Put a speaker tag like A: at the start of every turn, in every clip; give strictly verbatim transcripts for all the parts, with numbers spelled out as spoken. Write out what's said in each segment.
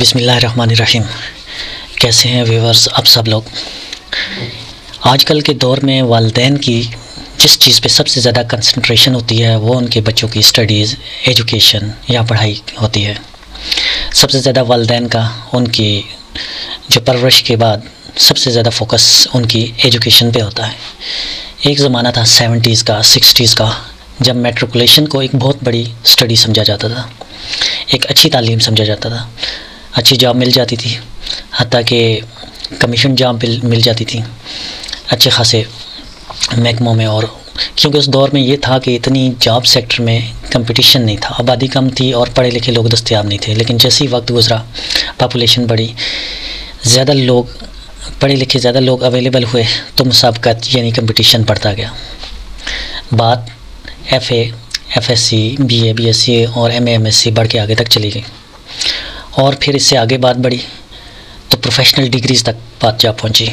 A: बिस्मिल्लाहिर्रहमानिर्रहीम। कैसे हैं व्यूअर्स आप सब लोग। आजकल के दौर में वालिदैन की जिस चीज़ पे सबसे ज़्यादा कंसंट्रेशन होती है वो उनके बच्चों की स्टडीज़, एजुकेशन या पढ़ाई होती है। सबसे ज़्यादा वालिदैन का उनकी जो परवरिश के बाद सबसे ज़्यादा फोकस उनकी एजुकेशन पे होता है। एक ज़माना था सेवेंटीज़ का, सिक्सटीज़ का, जब मैट्रिकुलेशन को एक बहुत बड़ी स्टडी समझा जाता था, एक अच्छी तालीम समझा जाता था, अच्छी जॉब मिल जाती थी, हत्ता कि कमीशन जॉब मिल जाती थी अच्छे खासे महकमों में। और क्योंकि उस दौर में ये था कि इतनी जॉब सेक्टर में कंपटीशन नहीं था, आबादी कम थी और पढ़े लिखे लोग दस्तयाब नहीं थे। लेकिन जैसे ही वक्त गुज़रा, पॉपुलेशन बढ़ी, ज़्यादा लोग पढ़े लिखे ज़्यादा लोग अवेलेबल हुए, तो मुसाबकत यानी कंपटीशन बढ़ता गया। बात F A, F S C, B A, B S C और M A, M S C बढ़ के आगे तक चली गई। और फिर इससे आगे बात बढ़ी तो प्रोफेशनल डिग्रीज़ तक बात जा पहुंची।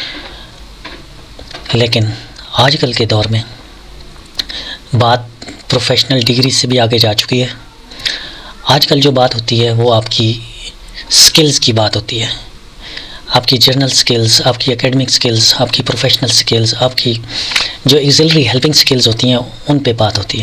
A: लेकिन आजकल के दौर में बात प्रोफेशनल डिग्री से भी आगे जा चुकी है। आजकल जो बात होती है वो आपकी स्किल्स की बात होती है। आपकी जर्नल स्किल्स, आपकी एकेडमिक स्किल्स, आपकी प्रोफेशनल स्किल्स, आपकी जो एक्सिलरी हेल्पिंग स्किल्स होती हैं उन पे बात होती है।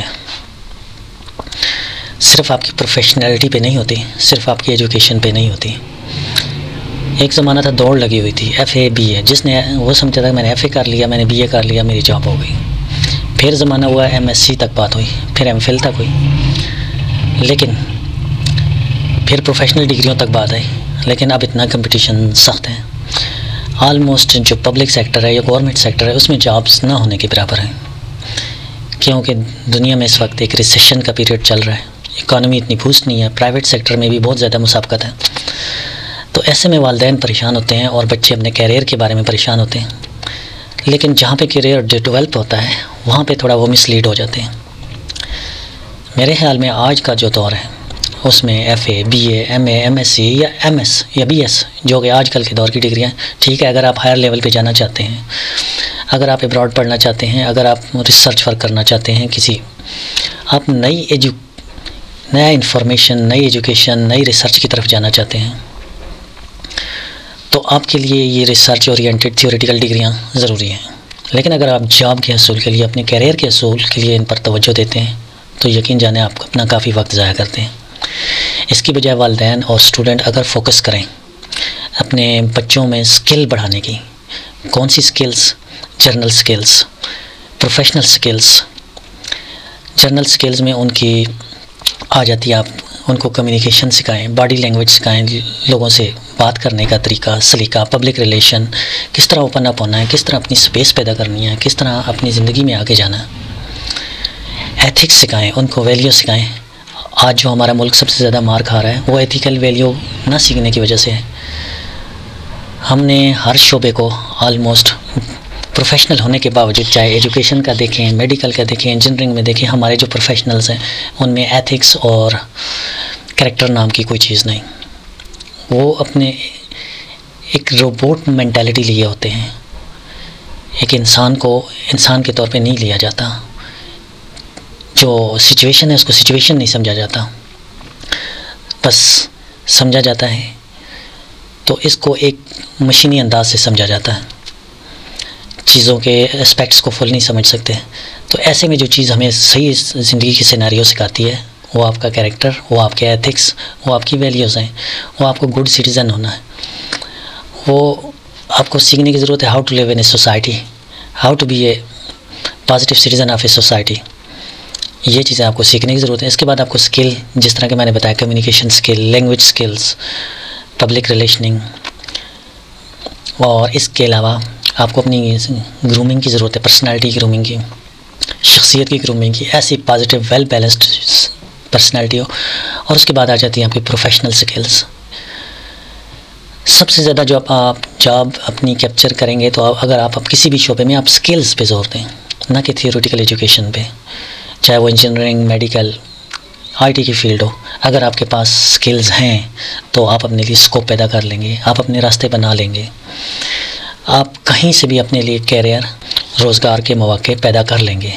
A: सिर्फ आपकी प्रोफेशनलिटी पे नहीं होती, सिर्फ आपकी एजुकेशन पे नहीं होती। एक ज़माना था दौड़ लगी हुई थी एफ़ ए, बी ए, जिसने वो समझा था मैंने एफ़ ए कर लिया, मैंने बी ए कर लिया, मेरी जॉब हो गई। फिर ज़माना हुआ एम एस सी तक बात हुई, फिर एम फिल तक हुई, लेकिन फिर प्रोफेशनल डिग्रियों तक बात आई। लेकिन अब इतना कंपटीशन सख्त है, आलमोस्ट जो पब्लिक सेक्टर है या गवर्नमेंट सेक्टर है उसमें जॉब्स ना होने के बराबर हैं। क्योंकि दुनिया में इस वक्त एक रिसेशन का पीरियड चल रहा है, इकॉनमी इतनी बूस्ट नहीं है, प्राइवेट सेक्टर में भी बहुत ज़्यादा मुसाबकत है। तो ऐसे में वालिदैन परेशान होते हैं और बच्चे अपने कैरियर के बारे में परेशान होते हैं। लेकिन जहाँ पे कैरियर डेवलप होता है वहाँ पे थोड़ा वो मिसलीड हो जाते हैं। मेरे ख्याल में आज का जो दौर है उसमें F A, B A, M A, M S C या एम एस या बी एस, जो कि आजकल के दौर की डिग्रियाँ, ठीक है, अगर आप हायर लेवल पे जाना चाहते हैं, अगर आप अब्रॉड पढ़ना चाहते हैं, अगर आप रिसर्च वर्क करना चाहते हैं, किसी आप नई एजु नया इंफॉर्मेशन, नई एजुकेशन, नई रिसर्च की तरफ जाना चाहते हैं, तो आपके लिए ये रिसर्च ओरिएंटेड थियोरेटिकल डिग्रियाँ ज़रूरी हैं। लेकिन अगर आप जॉब के हसूल के लिए, अपने कैरियर के हसूल के लिए इन पर तवज्जो देते हैं तो यकीन जाने आप अपना काफ़ी वक्त ज़ाया करते हैं। इसकी बजाय वालिदैन और स्टूडेंट अगर फोकस करें अपने बच्चों में स्किल बढ़ाने की, कौन सी skills, general skills, professional skills. General skills में उनकी आ जाती है, आप उनको कम्युनिकेशन सिखाएं, बॉडी लैंग्वेज सिखाएं, लोगों से बात करने का तरीका, सलीका, पब्लिक रिलेशन, किस तरह ओपन अप होना है, किस तरह अपनी स्पेस पैदा करनी है, किस तरह अपनी ज़िंदगी में आगे जाना है। एथिक्स सिखाएं, उनको वैल्यू सिखाएं। आज जो हमारा मुल्क सबसे ज़्यादा मार खा रहा है वो एथिकल वैल्यू ना सीखने की वजह से है। हमने हर शोबे को ऑलमोस्ट प्रोफेशनल होने के बावजूद, चाहे एजुकेशन का देखें, मेडिकल का देखें, इंजीनियरिंग में देखें, हमारे जो प्रोफेशनल्स हैं उनमें एथिक्स और कैरेक्टर नाम की कोई चीज़ नहीं। वो अपने एक रोबोट मेंटालिटी लिए होते हैं। एक इंसान को इंसान के तौर पे नहीं लिया जाता, जो सिचुएशन है उसको सिचुएशन नहीं समझा जाता, बस समझा जाता है तो इसको एक मशीनी अंदाज से समझा जाता है, चीज़ों के एस्पेक्ट्स को फुल नहीं समझ सकते। तो ऐसे में जो चीज़ हमें सही ज़िंदगी की सिनेरियो सिखाती है वो आपका कैरेक्टर, वो आपके एथिक्स, वो आपकी वैल्यूज़ हैं, वो आपको गुड सिटीज़न होना है। वो आपको सीखने की ज़रूरत है, how to live in a society, how to be a positive citizen of a society. ये चीज़ें आपको सीखने की ज़रूरत है। इसके बाद आपको स्किल, जिस तरह के मैंने बताया, communication skill, language skills, public relationing, और इसके अलावा आपको अपनी ग्रूमिंग की ज़रूरत है, पर्सनालिटी की ग्रूमिंग की, शख्सियत की ग्रूमिंग की, ऐसी पॉजिटिव वेल बैलेंस्ड पर्सनालिटी हो। और उसके बाद आ जाती है आपकी प्रोफेशनल स्किल्स। सबसे ज़्यादा जो आप जॉब अपनी कैप्चर करेंगे तो अगर आप, आप किसी भी शोबे में आप स्किल्स पे जोर दें, ना कि थियोरेटिकल एजुकेशन पे, चाहे वो इंजीनियरिंग, मेडिकल, आईटी की फील्ड हो। अगर आपके पास स्किल्स हैं तो आप अपने लिए स्कोप पैदा कर लेंगे, आप अपने रास्ते बना लेंगे, आप कहीं से भी अपने लिए कैरियर, रोज़गार के मौके पैदा कर लेंगे।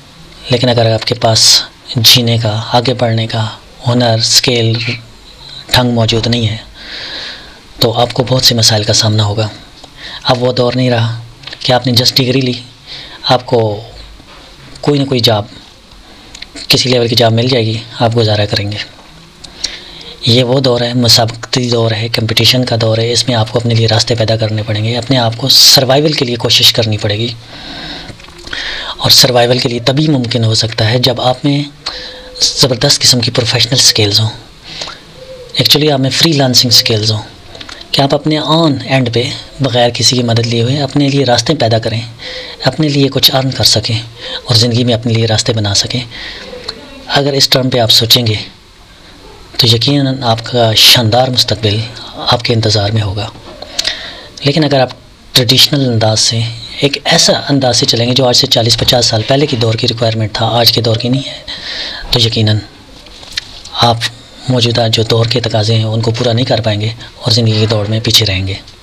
A: लेकिन अगर आपके पास जीने का, आगे बढ़ने का हुनर, स्किल, ढंग मौजूद नहीं है, तो आपको बहुत से मसाइल का सामना होगा। अब वो दौर नहीं रहा कि आपने जस्ट डिग्री ली, आपको कोई ना कोई जॉब, किसी लेवल की जॉब मिल जाएगी, आप गुजारा करेंगे। ये वो दौर है, मुसाबकती दौर है, कंपटीशन का दौर है। इसमें आपको अपने लिए रास्ते पैदा करने पड़ेंगे, अपने आप को सर्वाइवल के लिए कोशिश करनी पड़ेगी। और सर्वाइवल के लिए तभी मुमकिन हो सकता है जब आप में ज़बरदस्त किस्म की प्रोफेशनल स्किल्स हों, एक्चुअली आप में फ्रीलांसिंग स्किल्स हों कि आप अपने ऑन एंड पे बग़ैर किसी की मदद लिए हुए अपने लिए रास्ते पैदा करें, अपने लिए कुछ अर्न कर सकें और ज़िंदगी में अपने लिए रास्ते बना सकें। अगर इस टर्म पे आप सोचेंगे तो यकीनन आपका शानदार मुस्तकबिल आपके इंतज़ार में होगा। लेकिन अगर आप ट्रेडिशनल अंदाज से, एक ऐसा अंदाज से चलेंगे जो आज से चालीस पचास साल पहले की दौर की रिक्वायरमेंट था, आज के दौर की नहीं है, तो यकीनन आप मौजूदा जो दौर के तकाज़े हैं उनको पूरा नहीं कर पाएंगे और ज़िंदगी की दौड़ में पीछे रहेंगे।